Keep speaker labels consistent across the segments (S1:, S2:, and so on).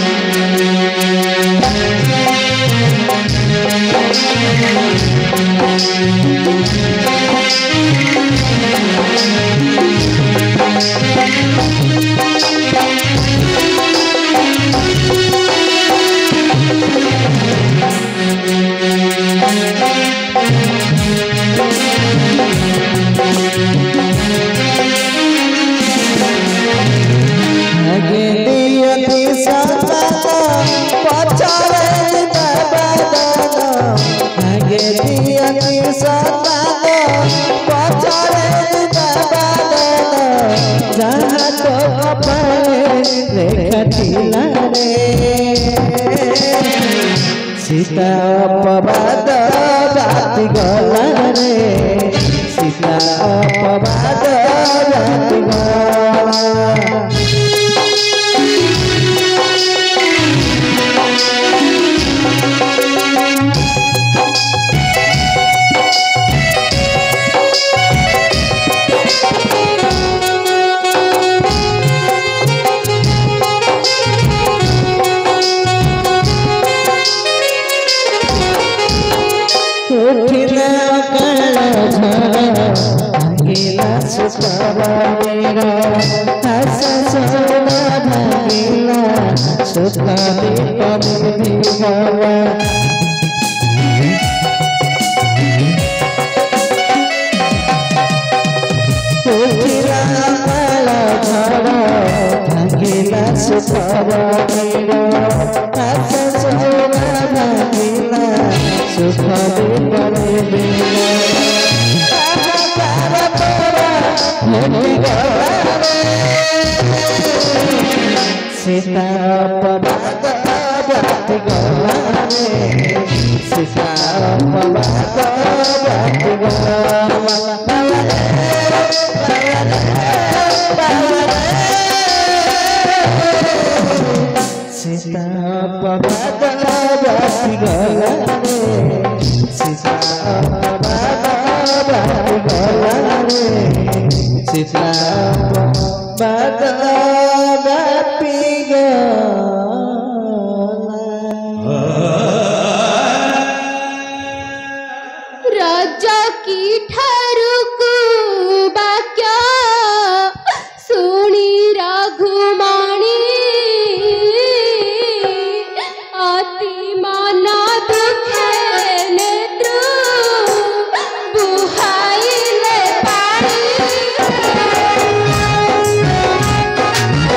S1: सीता अपवाद राति गला रे सीता अपवाद राति गला सीता अपवाद राति गला रे सीता अपवाद राति गला सीता अपवाद राति गला रे सीता अपवाद राति गला रे सीता अपवाद राति गला।
S2: राजा की ठारुकु बाक्य सुनी रघुमणि अति मन दुखे नेत्र बुहाइले पानी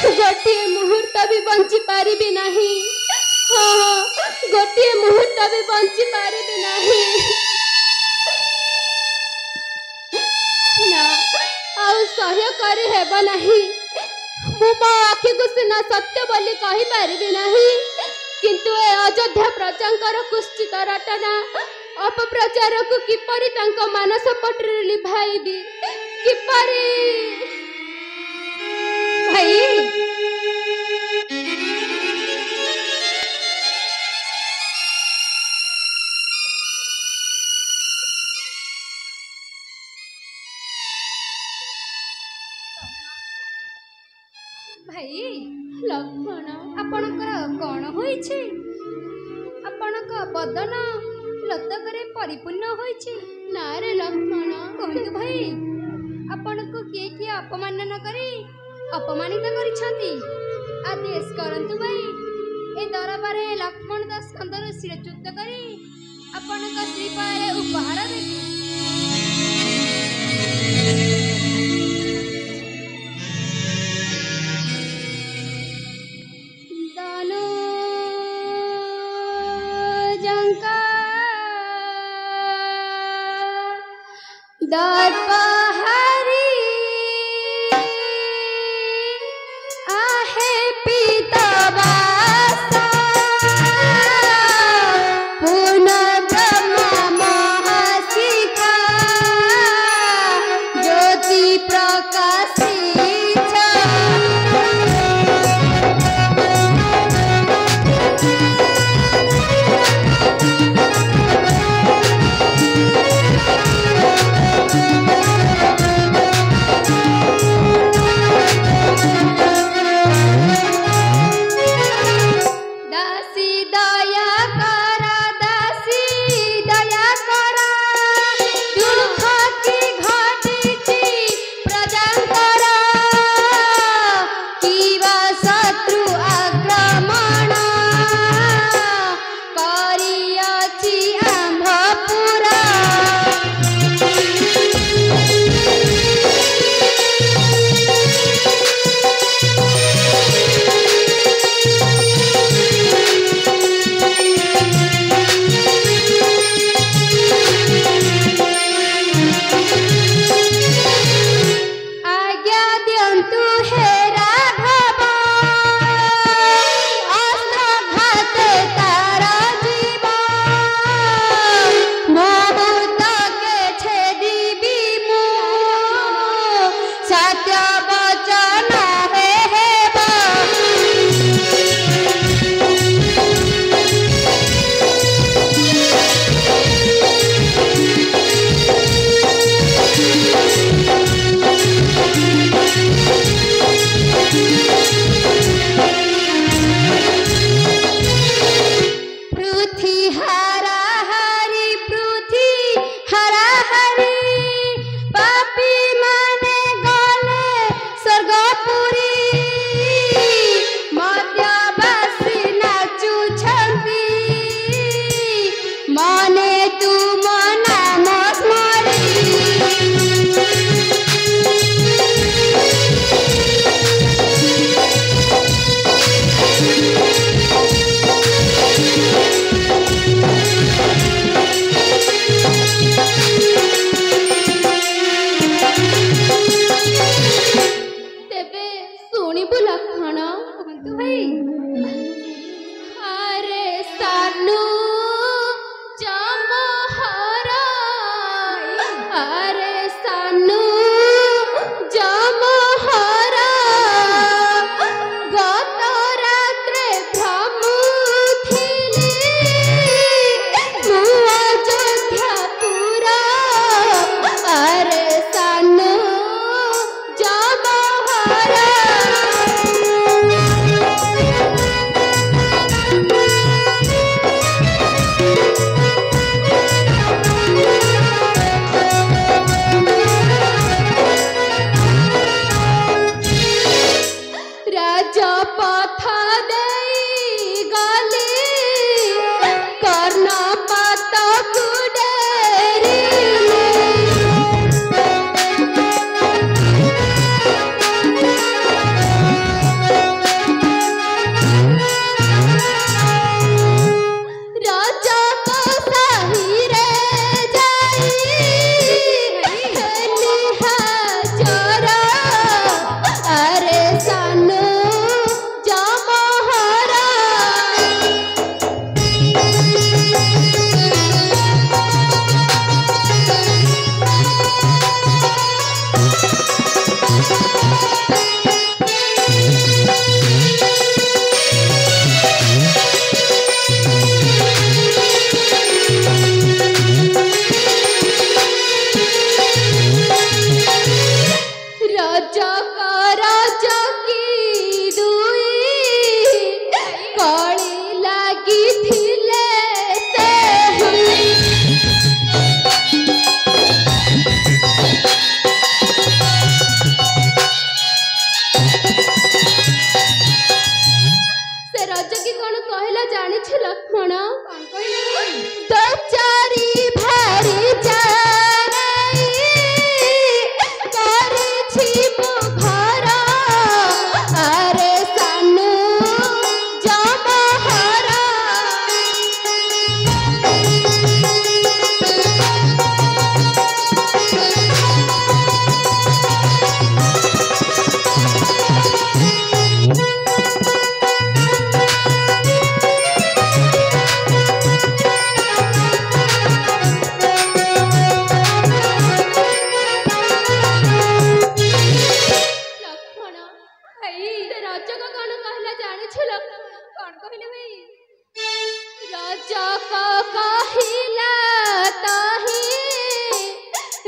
S2: गोटे मुहूर्त भी बंची पारिबी नहीं। हाँ गोटे मुहूर्त भी बंची पारिबी नहीं। ना आउ सह्य करी हेब नहीं। मु मो आखि को सिना सत्य बोली कहि पारिबी नहीं, किंतु ए अयोध्या प्रजांकर कुश्चित रटना अपप्रचार को किपरि तांक मानस पटरे लिभाइबी किपरि भाई।
S3: भाई
S2: लक्ष्मण
S3: आपणकर कौन होइछि? आपणक बदन लतकरे परिपूर्ण होइछि।
S2: ना रे लक्ष्मण
S3: कहतु भाई आपणको किए किए अपमान करी अपमानित करिछंती? आदेश करंतु भाई ए दरबारे लक्ष्मण दास कंदर शिरच्युत करी आपणक श्रीपाले उपहार देबी।
S2: दर्पहरी आहे पीतवासा पुनर्ब्रह्म महाशिखा ज्योति प्रकाशित।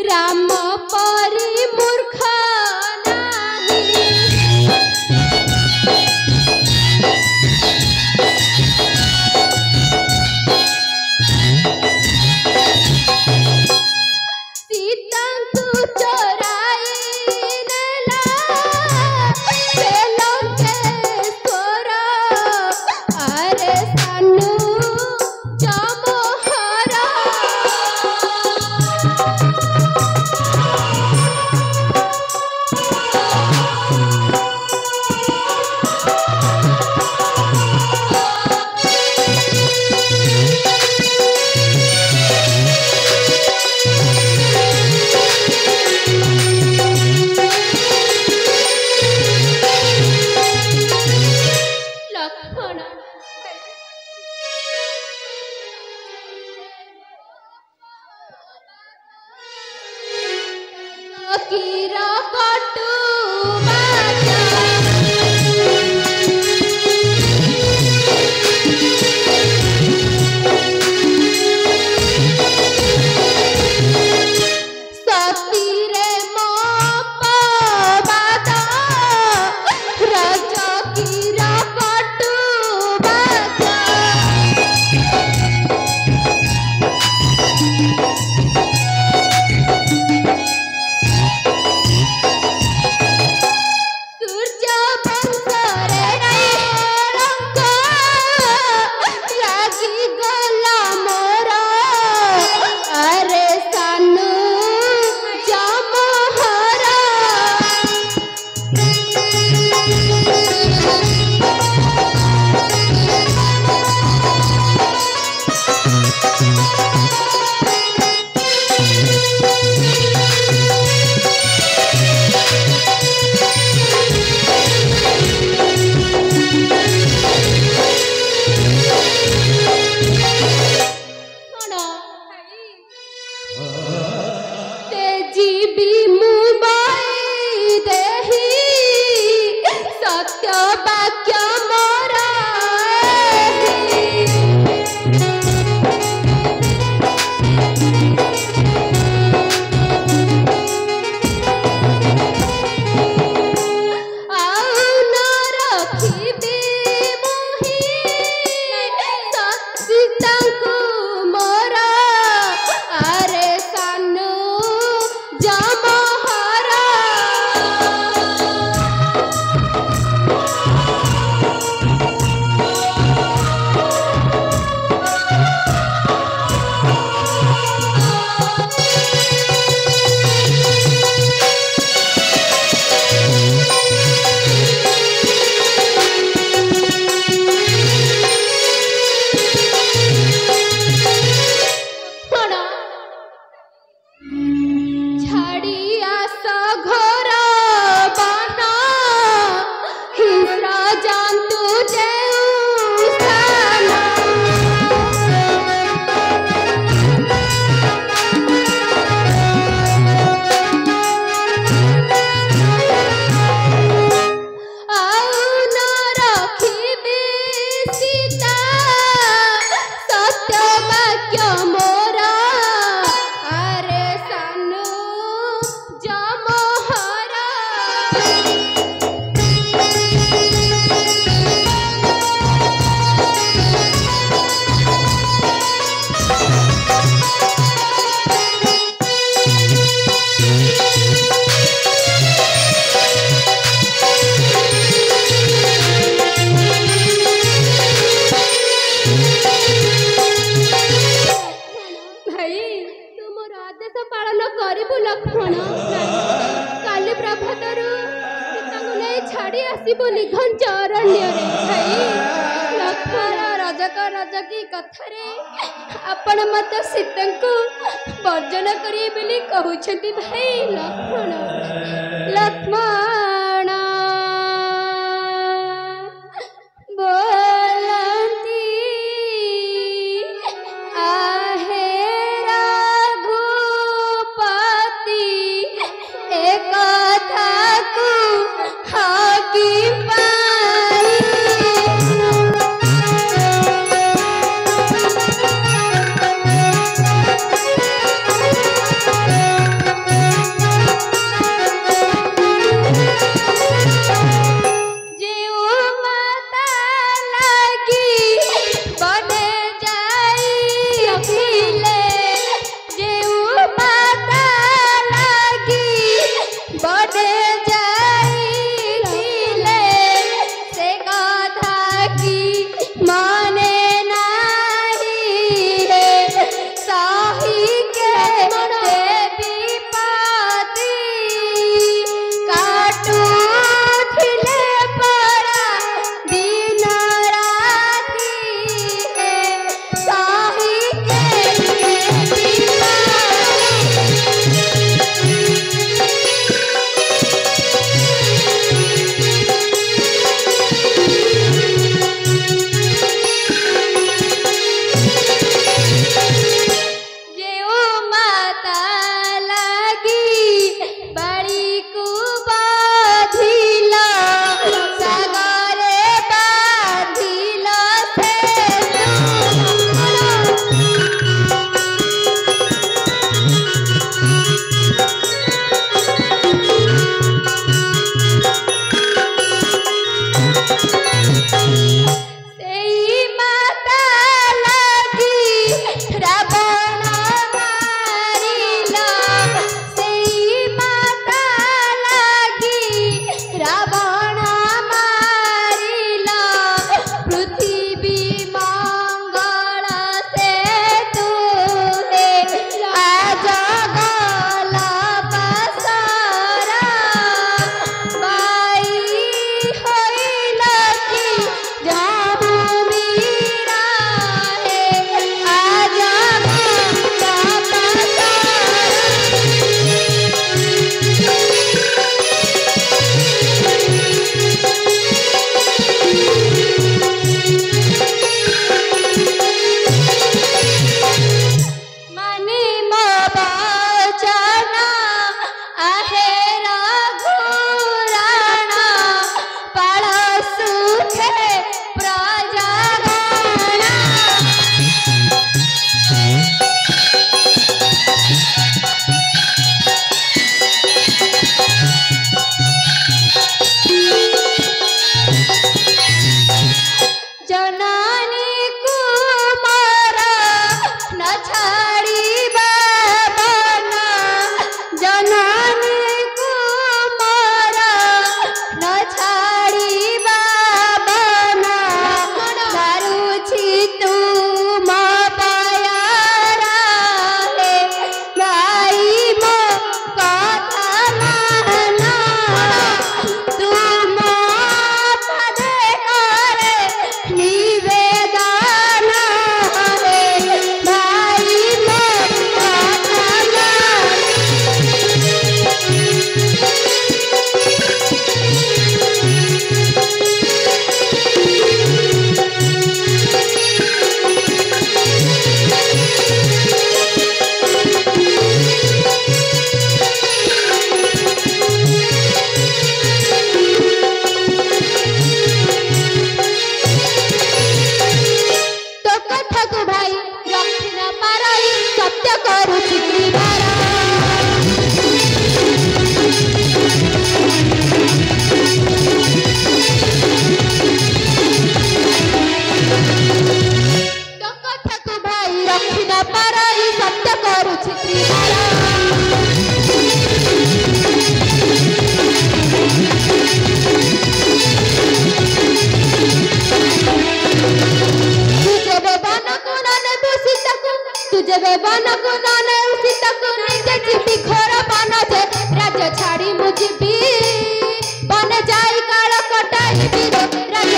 S2: राम परी मूर्ख नाही। सीताଙ୍କୁ चोराई नेला से लंकेश्वर, अरे सानू जमहर। लक्ष्मण कीरा कटु बाचा, सतीरे मोपबाद, राजा कीरा कटु बाचा। सूर्य वंशरे रंग लागी गला मोर, अरे सानू जमहर। तेजीबी मुबाई देही सत्य वाक्य मोरा। ଆଉ ନ ରଖିବି ମୁହିଁ ସୀତାଙ୍କୁ ମୋର, ଆରେ ସାନୁ ଜମହର। କଣ ଛାଡ଼ି ଆସ ଘର ବାନ, ହିଂସ୍ର ଜନ୍ତୁ ଯେଉଁ ସ୍ଥାନ। ଆଉ ନ ରଖିବି ସୀତା ସତ୍ୟ ବାକ୍ୟ ମୋର, ଆରେ ସାନୁ ଜମହର। ଭାଇ ତୁ ମୋର ଆଦେଶ ପାଳନ କରିବୁ ଲକ୍ଷ୍ମଣ। କାଲି ପ୍ରଭାତରୁ ସୀତାଙ୍କୁ ନେଇ ଛାଡ଼ି ଆସିବୁ ନିଘଞ୍ଚ ଅରଣ୍ୟରେ। ଭାଇ ଲକ୍ଷ୍ମଣ ରଜକ ରଜକୀ କଥାରେ ଆପଣ ମଧ୍ୟ ସୀତାଙ୍କୁ ବର୍ଜନ କରିବେ ବୋଲି କହୁଛନ୍ତି। ଭାଇ ଲକ୍ଷ୍ମଣ ଲକ୍ଷ୍ମଣ ବୋଲନ୍ତି आहे रघुपति, ए कथा को हाकी पाई। देखी घोर बन जे राज्य छाड़ी मुझी बन जाई काल कटाई बीर राज्य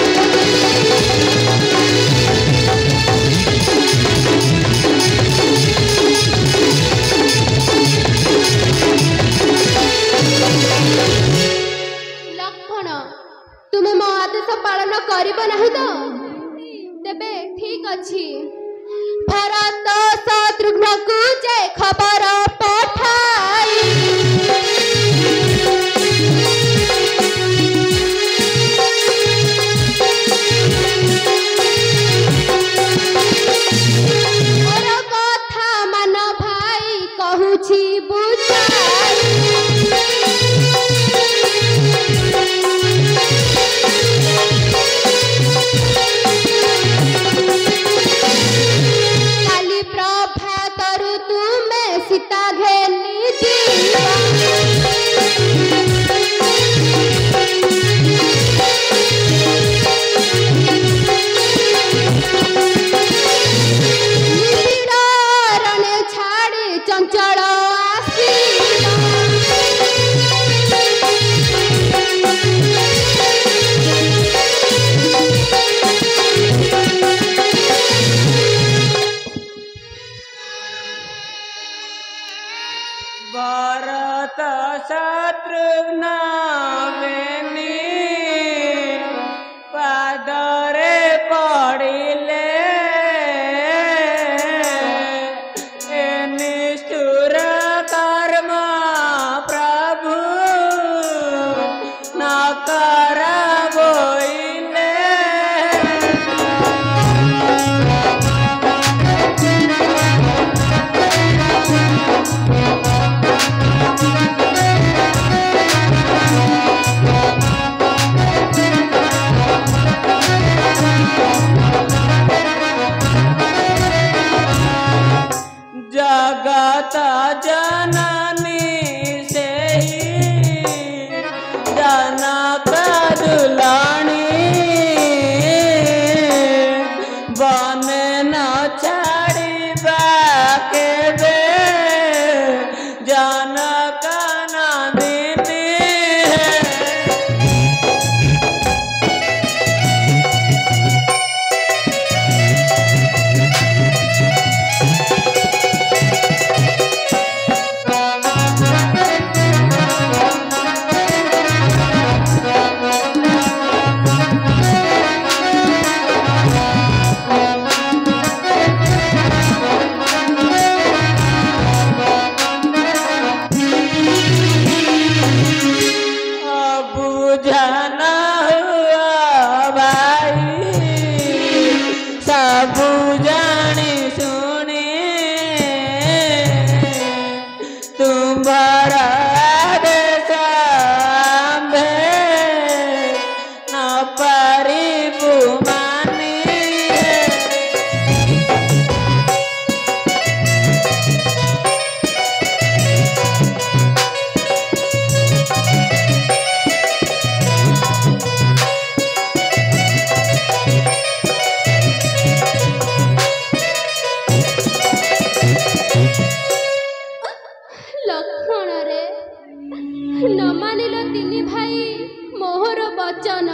S2: लक्ष्मण तुमे मो आदेश पालन करिब नाही तो तेबे ठीक अछि भरत शत्रुघ्न को जे खबर पठाई मोर कथा मान भाई कहूछि बुझाई काली प्रभातरु तुमे सीता घेनी जीवा निबिड़ रणे छाड़ी चंचल आसीबा
S1: भरत शत्रुघ्न बेनी पादरे पड़िले ए निष्ठुर कर्म प्रभु न करबोइले जगत जननी से जनक दुलानी बन न छाड़िबा केबे जनक नंदिनी बुझन हुआ भाई सब जानी सुनी तुम्हारा आदेश आंबे न परिबु मानी
S2: लक्ष्मण रे न मानिल तिनी भाई मोहर वचन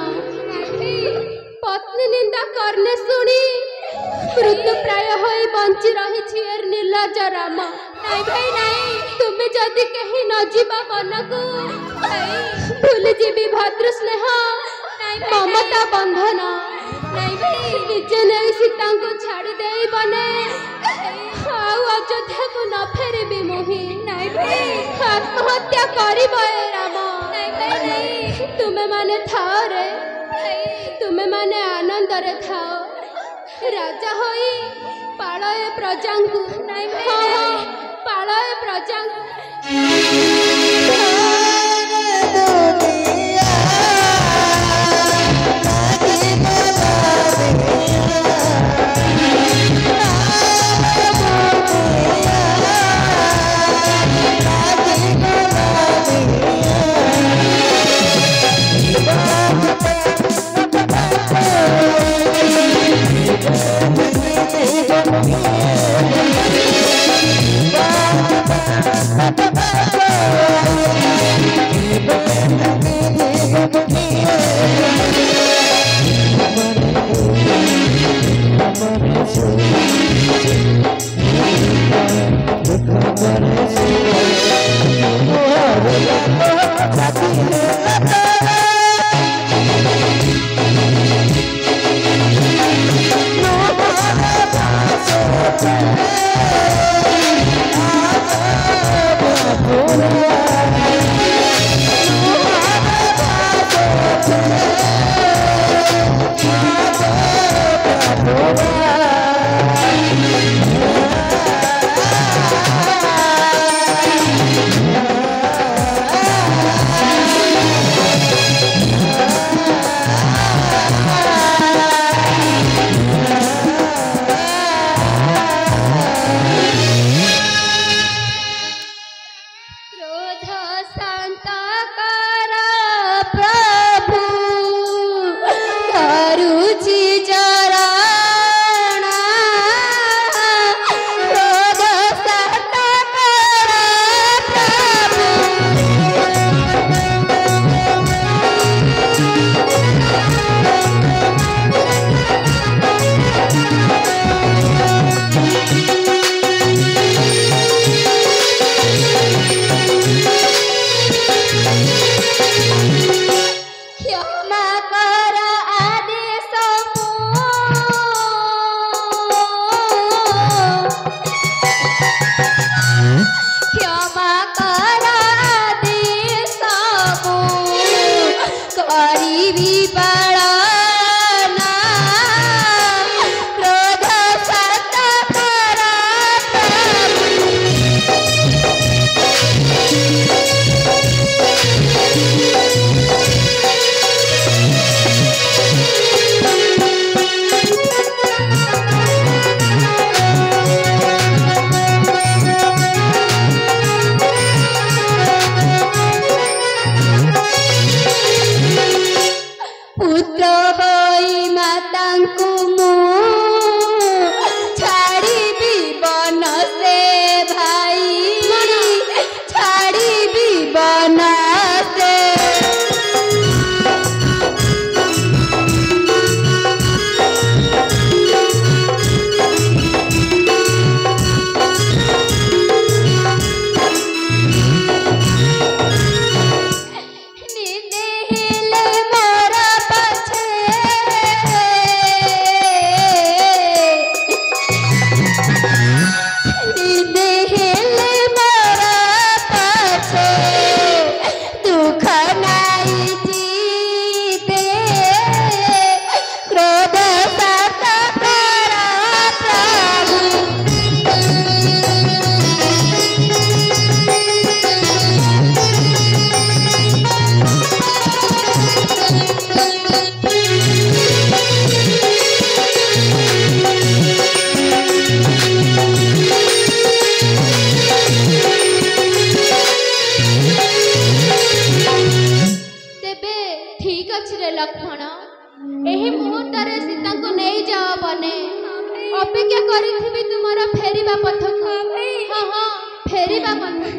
S2: पत्नी निंदा करने शुणी मृत्यु प्राय होई बंची रही निर्लज राम नाई भाई नाई तुम्हें जदि कहीं न जीवा बनकु भूल जीवी भद्र स्नेह ममता बंधन निजे नहीं सीता को छाड़ी दे बने अयोध्या को न फेरबी मुही आत्महत्या करिब राम तुमे माने थाओ रे तुमे माने आनंद रे थाओ राजा होई पालय प्रजा को पालय प्रजा
S1: Bye.
S2: ଅପେକ୍ଷା କରିଥିବି ତୁମର ଫେରିବା ପଥକୁ। ହଁ ହଁ ଫେରିବା ପଥ।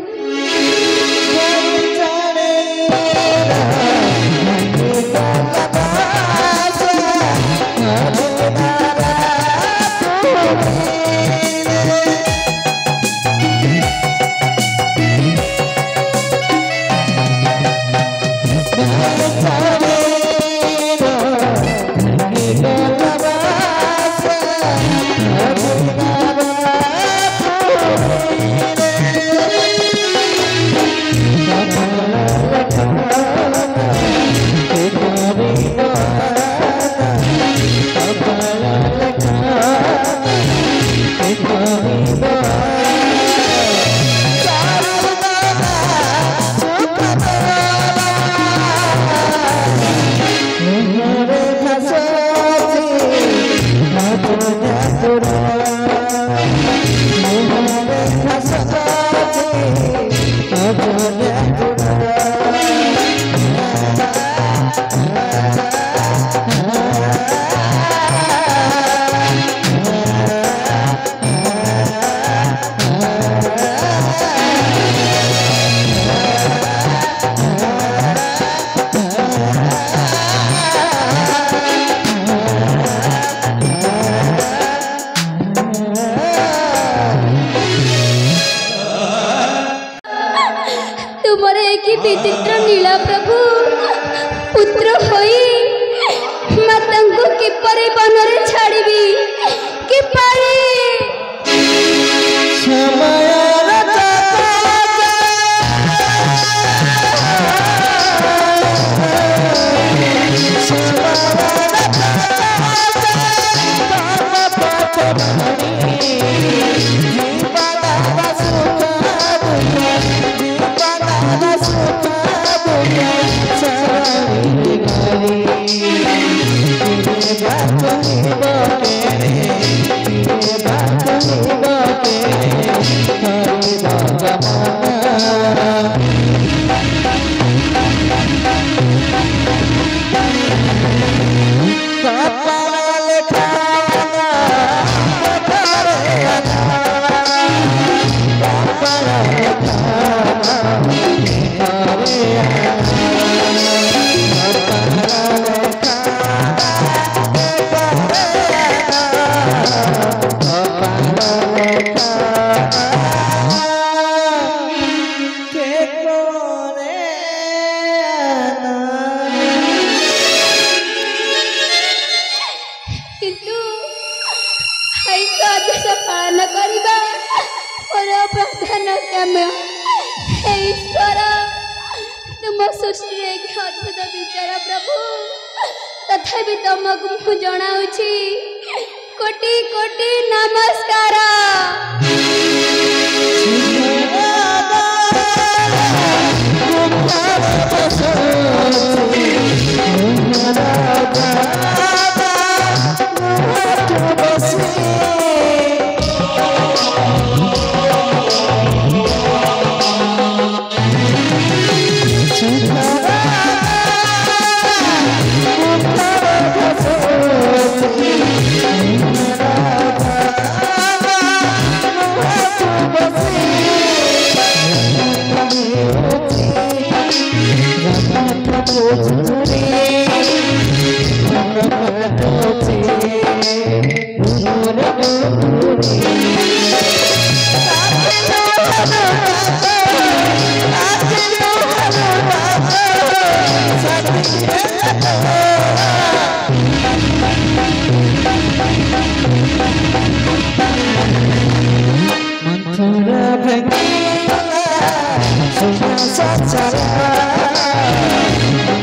S2: तुमर एक विचित्र नीला प्रभु पुत्र होई माता को किपरि बनरे छाड़बी किपरि अद्भुत विचार प्रभु तथापि तुमको जनाऊँ कोटि कोटि नमस्कार।
S1: Sudah